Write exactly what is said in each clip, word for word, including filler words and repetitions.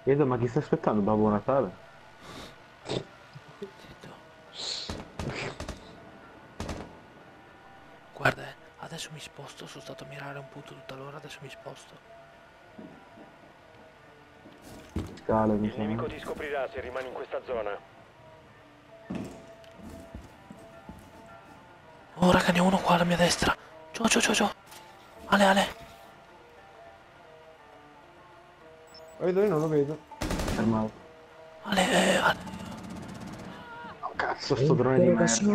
Chiedo, ma chi sta aspettando Babbo Natale? Zitto. Guarda, eh, adesso mi sposto, sono stato a mirare un punto tutta l'ora, adesso mi sposto. Scale, mi Il sa. nemico ti scoprirà se rimani in questa zona. Oh raga, ne ho uno qua alla mia destra. Giù, giù, giù, giù. Ale, Ale. Lo vedo, io non lo vedo. Fermato. Ale, eh, Ale. Oh, cazzo, sto drone di merda.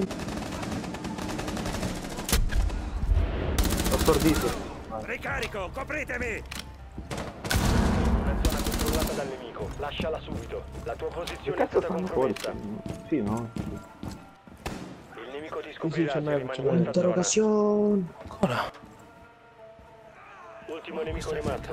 Ho stordito. Ricarico, copritemi! Una zona controllata dal nemico, lasciala subito. La tua Che posizione è cazzo stata fanno fuori? compromessa. Sì, no? Il nemico ti Sì, sì, scoprirà c'è se me, rimani c'è in me. questa zona. Interrogazione. Ancora. Ultimo nemico rimasto.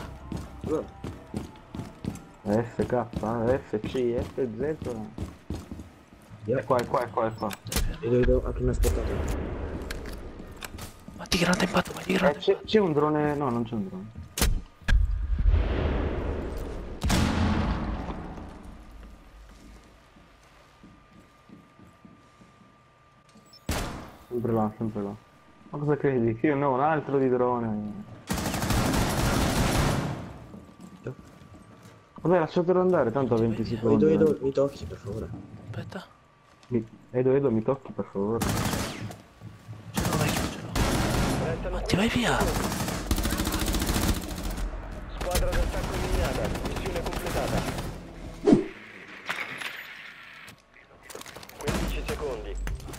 F K, F C, F Z. È qua, è qua, è qua, è qua. Vedo, vedo, a chi mi ha aspettato. Ma di grande impatto, ma di Eh, grande c'è, impatto. c'è un drone... No, non c'è un drone. Sempre là, sempre là. Ma cosa credi? Che io ne ho un altro di drone. Vabbè, lasciatelo andare, tanto a venti secondi. Vedo, vedo, eh. mi tocchi, per favore. Aspetta. Mi- Edo, Edo, mi tocchi per favore. Ce l'ho vecchio, ce l'ho. Restano Ma ti vai via. Squadra d'attacco eliminata. Missione completata. quindici secondi.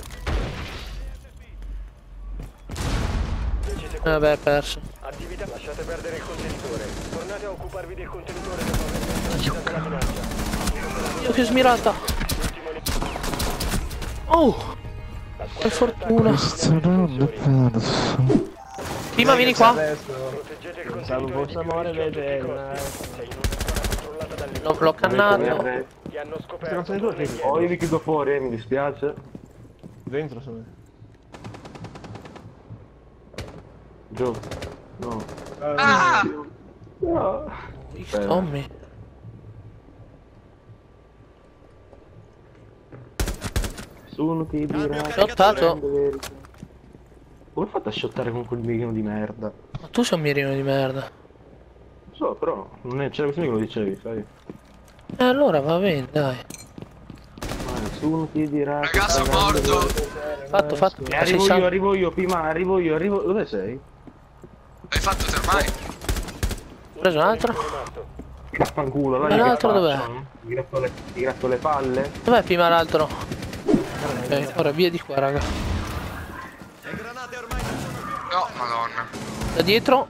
dieci secondi. Vabbè, perso. Attività, lasciate perdere il contenitore. Tornate a occuparvi del contenitore dopo aver messo la della minaccia. Dio, che smirata. Ultimo nemico. Oh, La che squadra fortuna. d'attacco Prima vieni qua. proteggete il contenitore di più rischio a tutti i costi. Sei in una zona controllata dal nemico. L'ho l'ho cannato. Eh, Ti hanno Questo scoperto. contenitore torna che- indietro. Oh, io vi chiudo fuori, eh, mi dispiace. Dentro sono. Giù. No. Ah! No. X Tommy. Nessuno ti dirà. Shottato. Come hai fatto a shottare con quel mirino di merda? Ma tu sei un mirino di merda. Non so, però non è, c'era questione che lo dicevi, sai? E allora va bene, dai. Ma nessuno ti dirà. che Ragazzo stai andando morto. dove- Fatto, fatto. Eh, Ma sei arrivo io, salvo. arrivo io, Pima, arrivo io, arrivo. Dove sei? L'hai fatto te ormai? Ho preso un altro. Vaffanculo, vai. Ma che l'altro faccio, dov'è? no? Ti gratto le, ti gratto le palle? Dov'è prima l'altro? Ok, ora via di qua, raga. No, madonna. Da dietro.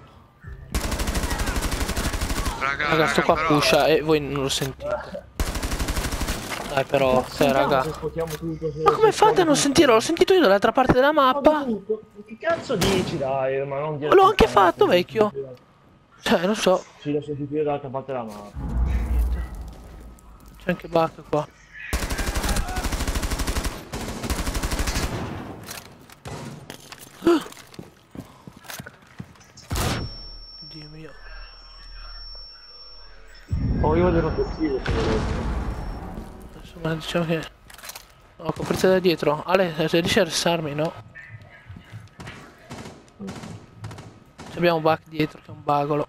Raga, Raga, sto qua però... pusha e voi non lo sentite. Dai però, cioè raga. Ma come fate a non sentirlo? L'ho sentito io dall'altra parte della mappa. Che cazzo dici, dai? Ma non dire. L'ho anche fatto, vecchio. Cioè, non so. Sì, l'ho sentito io dall'altra parte della mappa. C'è anche Buck qua. Dio mio. Oh, io vado in offensivo se volete. Adesso, ma diciamo che... No, coprite da dietro. Ale, se riesci a restarmi, no? Ci abbiamo Buck dietro che è un bagolo.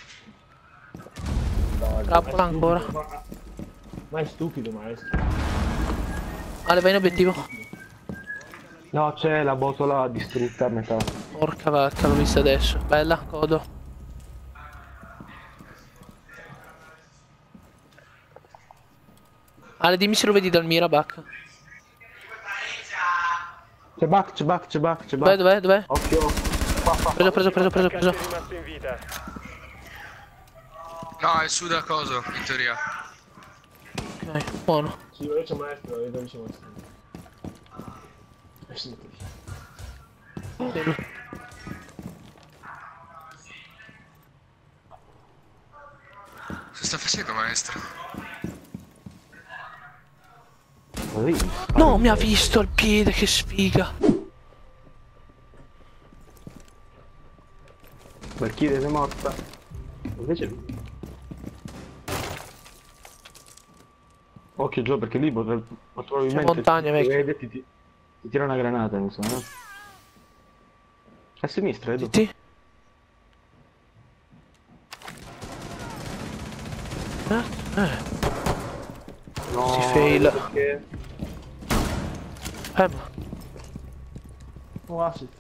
Trappola ancora. Ma è stupido, maestro. Ale, vai in obiettivo. No, c'è la botola distrutta a metà. Porca vacca, l'ho vista adesso. Bella, codo. Ale, dimmi se lo vedi dal mira, Buck. C'è Buck, c'è Buck, c'è Buck, c'è Dov'è, Buck. dov'è, dov'è? Occhio. Qua, qua, Preso, preso, preso, preso, preso. Rimasto in vita. No, è su da coso, in teoria. Ok, buono. Sì, io c'è maestro, vedo vicino maestro. Eh sì. Cosa sta facendo, maestro? Così. No, mi ha visto il piede, che sfiga. Valkyrie sei morta. Invece Occhio Gio, perché lì potrebbe... probabilmente... C'è montagna, ti vecchio. vede, ti, ti, ti tira una granata, mi sa, no? A sinistra, Edo. Sì. Eh, eh. No, Si fail. perché... Eh, ma... Oh, assist.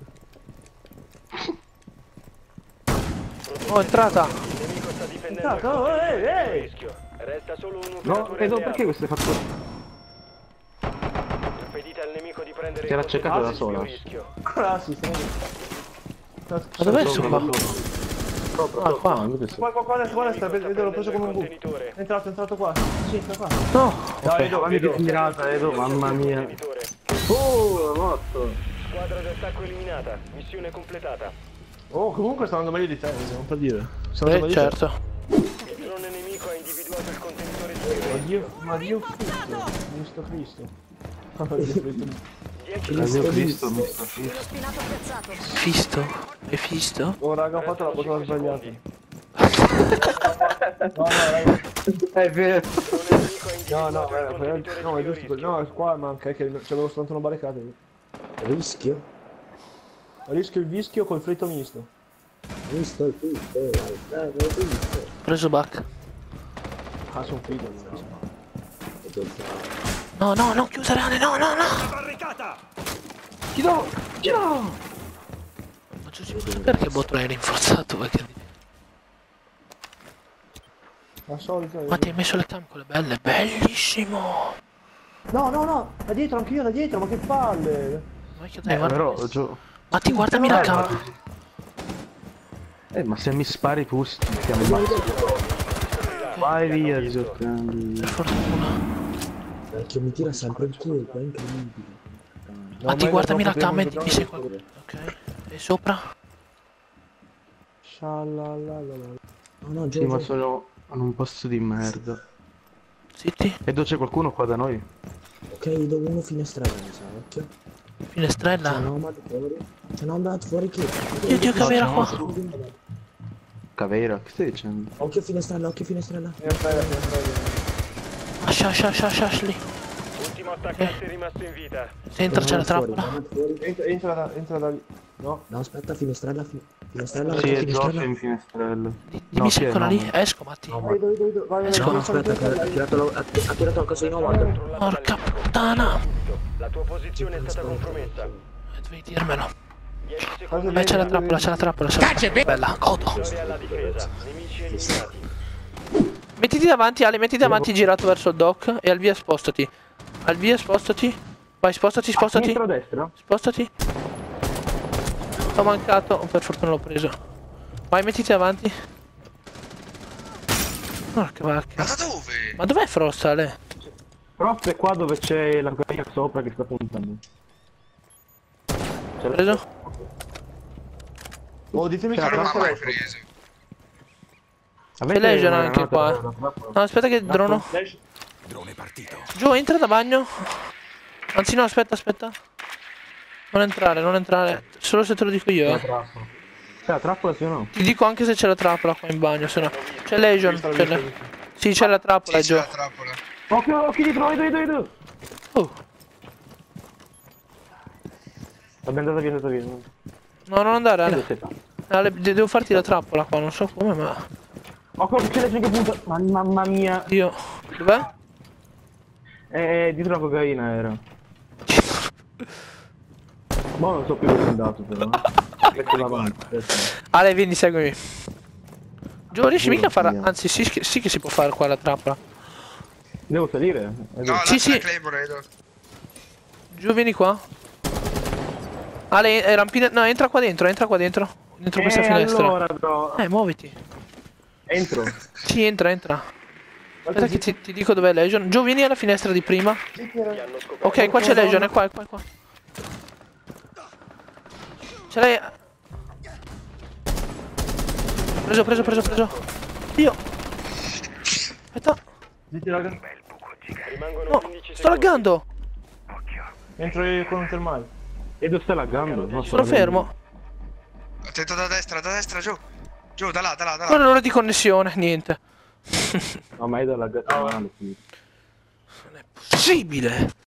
Oh, è entrata! Il nemico sta difendendo Entrato, il oh, contenuto ehi, del ehi! rischio. Resta solo un No, operatore Edo, alleato. perché queste fatture? Impedite al nemico di prendere Si era il accecato da contenuto del sola. rischio. Ancora assist, vedi? Ma dov'è Sopra, sto qua? sopra. Sopra, Ah, sopra, qua. no, invece sì. Qua, qua, qua, qua, destra, Il nemico vedo, l'ho sta preso come un prendendo il bu. contenitore. È entrato, è entrato qua. Sì, entra qua. No! Dai, Ok. Edo, Guarda che Edo. tirata, Edo, mamma mia. Contenitore. Oh, è morto. Squadra d'attacco eliminata. Missione completata. Oh, comunque sta andando meglio di te, non per dire. Sta andando Eh, meglio di te. certo. Il drone nemico ha individuato il contenitore di Ma rischio. Dio, ma Dio Cristo, Cristo Cristo. dieci L'avete secondi. visto, mister Fisto? Uno spinato piazzato. Fisto? È fisto? Oh raga, ho fatto la cosa Restano sbagliata. cinque No, no, raga. È vero. secondi. Il drone nemico ha No, individuato no, il eh, contenitore no, è di giusto, rischio. no, qua manca, è che c'avevo soltanto una barricata. Rischio? Rischio il vischio col fritto misto. Visto il tutto, dai, l'ho visto. Preso back. Ah, sono figo. No, no, no, chiusa Rane, no, no, no! Barricata! Ti do! Ciao! Ma Giussi, posso sapere che bottone hai rinforzato? Perché... La solita. Ma ti hai messo le cam quelle belle? Bellissimo! No, no, no, da dietro, anch'io da dietro, ma che palle. Ma che dai, Eh, guarda. però, Gio... Ma ti guardami la cam! Eh, ma se mi spari tu, stiamo ammazzo. Vai via, giocando. Per fortuna. Perché mi tira sempre in colpo, è incredibile. Ma ti guardami la cam e mi sei qua. Ok. E sopra? Scialalala. No, no, Sì, ma Gio, sono in un posto di merda. Zitti. E dove c'è qualcuno qua da noi? ok, do uno finestrella, mi sa, occhio. C'è Finestrella. nomad fuori. C'è nomad fuori che? Dio, Dio, che vera qua. Cavera, che stai dicendo? Occhio finestrella, occhio finestrella. Ascia, ascia, ascia, ascia, lì. Ultimo attaccante rimasto in vita. Se entra c'è la Nomad fuori, trappola. nomad fuori. Entra, entra da, entra da lì. No? No, aspetta, finestrella, fi- finestrella, Sì, occhio è Giorgio finestrella. in finestrello. Dimmi sì, se è è quella lì. nomad. Esco, Matti. Nomad. Vedo, vedo, vedo. Vai, vai, Esco. No, vai, aspetta, vai, vai, ha vai. tirato, ha, ha tirato a caso di nomad. Controllato Porca dal nemico. puttana. La tua posizione è stata compromessa. Eh, Devi dirmelo. dieci secondi. Eh, c'è la trappola, c'è la trappola, c'è la trappola. Bella, godo. Vittoria alla difesa. Nemici eliminati. Mettiti davanti, Ale, mettiti davanti girato verso il dock e al via spostati. Al via spostati. Vai, spostati, spostati. Sinistra o destra? Spostati. Ho mancato, per fortuna l'ho preso. Vai, mettiti davanti. Porca vacca. Ma da dove? Ma dov'è Frost, Ale? Frost è qua dove c'è la guerra sopra che sta puntando. C'è Preso? Oh, ditemi C'è se la Non l'ha trappola. mai preso. Avete C'è Legion una anche granata qua. per la trappola? No, aspetta che drono. Giù, entra da bagno. Anzi no, aspetta, aspetta. Non entrare, non entrare. Solo se te lo dico io, La eh. trappola. C'è la trappola, sì o no? Ti dico anche se c'è la trappola qua in bagno, se no. C'è Legion. C'è le... Sì, c'è la trappola, Sì, c'è Gio. la trappola. Occhio, occhio dietro, vedo, vedo, vedo! Oh. Vabbè, andata via, andata via. No, non andare, Dove Ale. sei? Ale, de- devo farti la trappola qua, non so come, ma... Occhio, c'è Legion che punta. Ma, mamma mia. Dio. Dov'è? Eh, dietro la cocaina era. Ma non so più dove è andato però. Metto davanti. Ale, vieni, seguimi. Giù, riesci mica a fare... Mio. Anzi, sì, sì che si può fare qua la trappola. Devo salire? Eh, No, Sì, sì, sì. sì. Claymore, Edo. Giù, vieni qua. Ale, eh, rampina... No, entra qua dentro, entra qua dentro. Dentro questa eh, finestra. allora bro. Eh, muoviti. Entro. Sì, entra, entra. Aspetta che ti, ti dico dov'è Legion. Giù, vieni alla finestra di prima. Ok, qua c'è Legion, è qua, è qua, è qua. Ce l'hai... Preso, preso, preso, preso. Io. Aspetta. Zitti, raga. Rimangono No, quindici sto secondi. laggando. Entro io con un termale. E dove sta laggando? No, Sono fermo. Attento da destra, da destra, giù. Giù, da là, da là, da là. Guarda l'ora di connessione, niente. No, ma è da laggato male. Possibile!